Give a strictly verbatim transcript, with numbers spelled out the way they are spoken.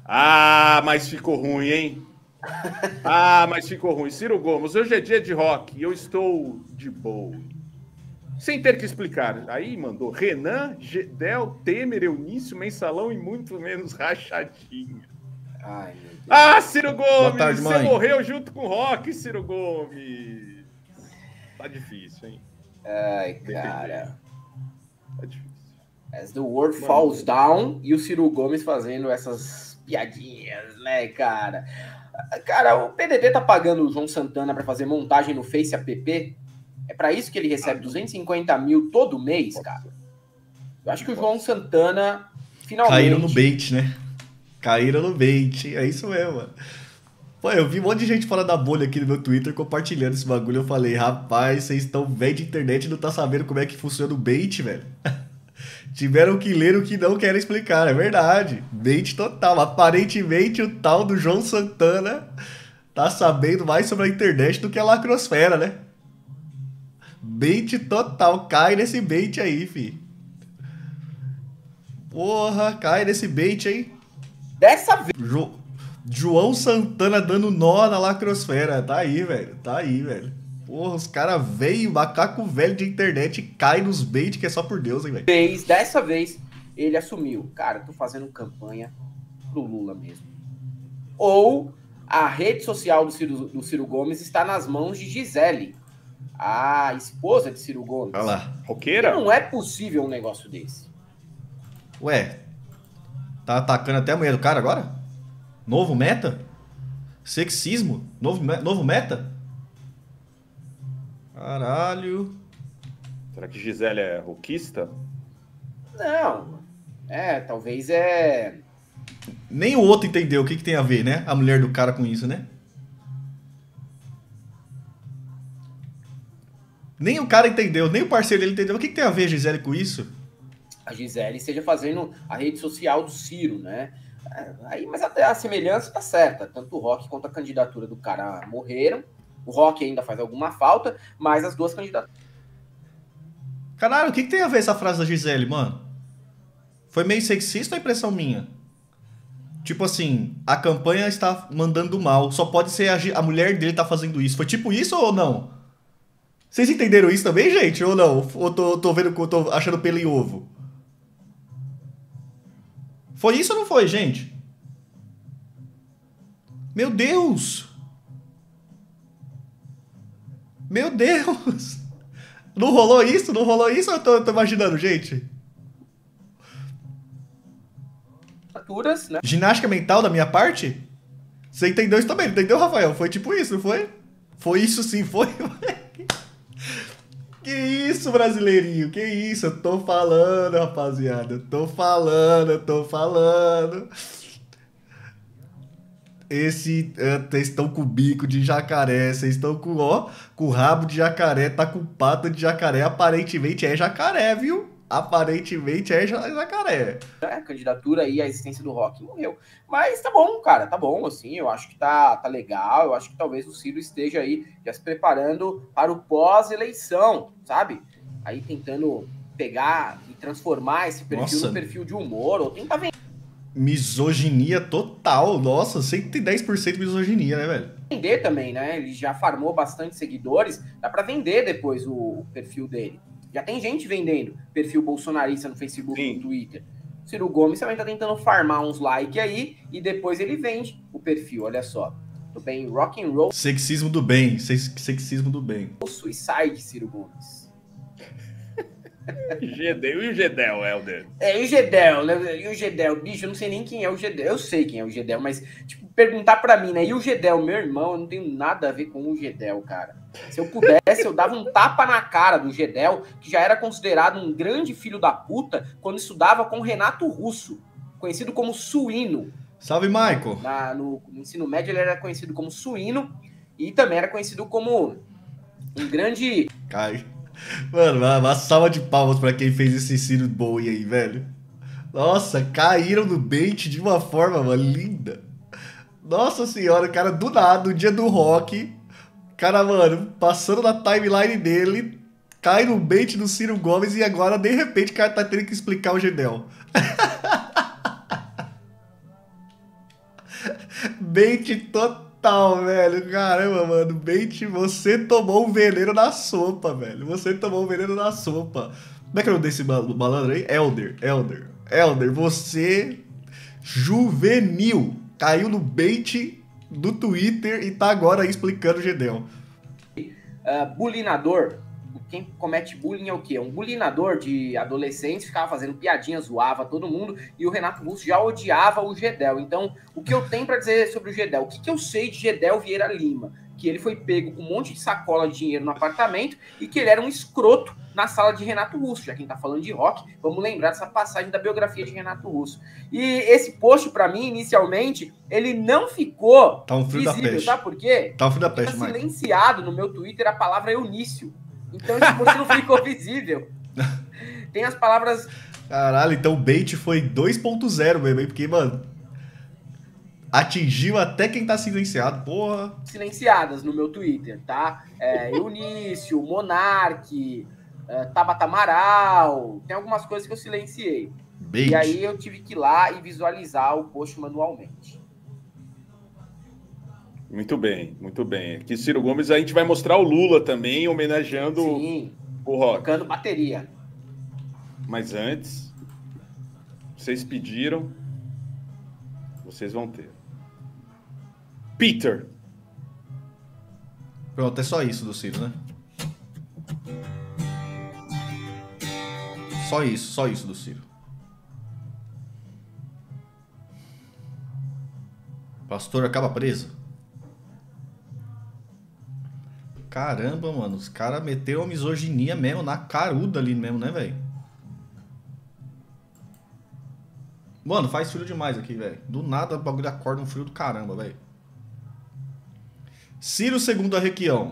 Ah, mas ficou ruim, hein? Ah, mas ficou ruim. Ciro Gomes, hoje é dia de rock e eu estou de boa. Sem ter que explicar. Aí mandou Renan, Gedel, Temer, Eunício, Mensalão e muito menos rachadinha. Ai, meu Deus. Ah, Ciro Gomes, Boa tarde, você mãe. morreu junto com o rock, Ciro Gomes. Tá difícil, hein? Ai, cara. Tá difícil. As the world Mano. falls down e o Ciro Gomes fazendo essas piadinhas, né, cara? Cara, o P D T tá pagando o João Santana para fazer montagem no Face App. É para isso que ele recebe duzentos e cinquenta mil todo mês, cara. Eu acho que o João Santana finalmente... Caíram no bait, né? Caíram no bait. É isso mesmo, mano. Pô, eu vi um monte de gente fora da bolha aqui no meu Twitter compartilhando esse bagulho. Eu falei, rapaz, vocês estão velho de internet e não tá sabendo como é que funciona o bait, velho. Tiveram que ler o que não querem explicar, é verdade. Bait total. Aparentemente o tal do João Santana tá sabendo mais sobre a internet do que a lacrosfera, né? Bait total. Cai nesse bait aí, fi. Porra, cai nesse bait, hein? Dessa vez... Jo... João Santana dando nó na lacrosfera. Tá aí, velho. Tá aí, velho. Porra, os caras veem macaco velho de internet e cai nos bait que é só por Deus, hein, velho. Vez, dessa vez, ele assumiu. Cara, tô fazendo campanha pro Lula mesmo. Ou a rede social do Ciro, do Ciro Gomes está nas mãos de Gisele, a esposa de Ciro Gomes. Olha lá. Roqueira? Não é possível um negócio desse. Ué, tá atacando até a mulher do cara agora? Novo meta? Sexismo? Novo, novo meta? Caralho. Será que Gisele é roquista? Não. É, talvez é... Nem o outro entendeu o que, que tem a ver, né? A mulher do cara com isso, né? Nem o cara entendeu, nem o parceiro dele entendeu. O que, que tem a ver, Gisele, com isso? A Gisele esteja fazendo a rede social do Ciro, né? Aí, mas até a semelhança tá certa. Tanto o Rock quanto a candidatura do cara morreram. O Rock ainda faz alguma falta, mas as duas candidaturas... Caralho, o que, que tem a ver essa frase da Gisele, mano? Foi meio sexista ou impressão minha? Tipo assim, a campanha está mandando mal. Só pode ser a, a mulher dele tá fazendo isso. Foi tipo isso ou não? Vocês entenderam isso também, gente? Ou não? Ou tô, tô vendo que eu tô achando pelo em ovo? Foi isso ou não foi, gente? Meu Deus! Meu Deus! Não rolou isso? Não rolou isso ou eu tô, tô imaginando, gente? Né? Ginástica mental da minha parte? Você entendeu isso também, entendeu, Rafael? Foi tipo isso, não foi? Foi isso sim, foi? Que isso, brasileirinho? Que isso? Eu tô falando, rapaziada. Eu tô falando, eu tô falando. Esse, uh, vocês estão com o bico de jacaré, vocês estão com, ó, com o rabo de jacaré, tá com pata de jacaré, aparentemente é jacaré, viu? Aparentemente é jacaré. A candidatura aí, a existência do Rock morreu. Mas tá bom, cara, tá bom, assim, eu acho que tá, tá legal, eu acho que talvez o Ciro esteja aí já se preparando para o pós-eleição, sabe? Aí tentando pegar e transformar esse perfil Nossa. no perfil de humor, ou tentar vender. Misoginia total, nossa, cento e dez por cento misoginia, né, velho? Vender também, né? Ele já farmou bastante seguidores, dá pra vender depois o, o perfil dele. Já tem gente vendendo perfil bolsonarista no Facebook e no Twitter. Ciro Gomes também tá tentando farmar uns likes aí e depois ele vende o perfil, olha só. Tudo bem, rock and roll. Sexismo do bem, sexismo do bem. O Suicide, Ciro Gomes. Gedel, e o Gedel, Helder? É, e o Gedel, né? E o Gedel, bicho, eu não sei nem quem é o Gedel. Eu sei quem é o Gedel, mas, tipo, perguntar pra mim, né? E o Gedel, meu irmão, eu não tenho nada a ver com o Gedel, cara. Se eu pudesse, eu dava um tapa na cara do Gedel, que já era considerado um grande filho da puta quando estudava com Renato Russo, conhecido como Suíno. Salve, Michael! Na, no, no ensino médio ele era conhecido como Suíno e também era conhecido como um grande... Cai. Mano, uma salva de palmas pra quem fez esse Ciro Bowie aí, velho. Nossa, caíram no bait de uma forma, mano, linda. Nossa senhora, cara, do nada, no dia do rock, cara, mano, passando na timeline dele, cai no bait do Ciro Gomes e agora, de repente, o cara tá tendo que explicar o Gedel. Bait total, velho. Caramba, mano. Bait, você tomou um veneno na sopa, velho. Você tomou um veneno na sopa. Como é que é o nome desse malandro aí? Elder, Elder. Elder, você... juvenil. Caiu no bait do Twitter e tá agora aí explicando o Gedel. Uh, bulinador. Quem comete bullying é o quê? Um bulinador de adolescentes, ficava fazendo piadinha, zoava todo mundo, e o Renato Russo já odiava o Gedel. Então, o que eu tenho para dizer sobre o Gedel? O que, que eu sei de Gedel Vieira Lima? Que ele foi pego com um monte de sacola de dinheiro no apartamento e que ele era um escroto na sala de Renato Russo. Já quem tá falando de rock, vamos lembrar dessa passagem da biografia de Renato Russo. E esse post, para mim, inicialmente, ele não ficou tá um frio visível, da peste. Sabe por quê? Tá um frio da peste, tá silenciado no meu Twitter a palavra Eunício. Então esse post não ficou visível. Tem as palavras... Caralho, então o bait foi dois ponto zero mesmo, hein? Porque, mano, atingiu até quem tá silenciado, porra. Silenciadas no meu Twitter, tá? É, Eunício, Monark, é, Tabata Amaral, tem algumas coisas que eu silenciei. Bait. E aí eu tive que ir lá e visualizar o post manualmente. Muito bem, muito bem. Aqui, Ciro Gomes, a gente vai mostrar o Lula também, homenageando Sim, o rock. tocando bateria. Mas antes, vocês pediram, vocês vão ter. Peter. Pronto, é só isso do Ciro, né? Só isso, só isso do Ciro. Pastor acaba preso. Caramba, mano, os caras meteram a misoginia mesmo na caruda ali mesmo, né, velho? Mano, faz frio demais aqui, velho. Do nada o bagulho acorda um frio do caramba, velho. Ciro segundo a Requião.